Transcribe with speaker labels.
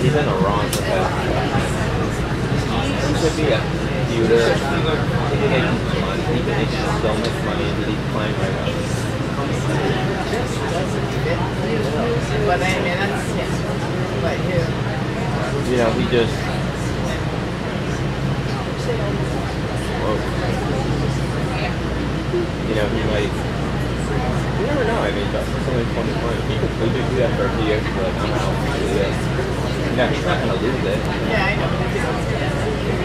Speaker 1: he's in the wrong because he should be a computer. He can make money. He can make so much money and he's playing right now.
Speaker 2: But I mean, that's like who?
Speaker 1: You know, he just. Whoa. You know, he might. You never know. I mean, Justin's only 21. He could do that for a few years and be like, I'm out. You know, he's not going to lose it.
Speaker 2: Yeah, I know.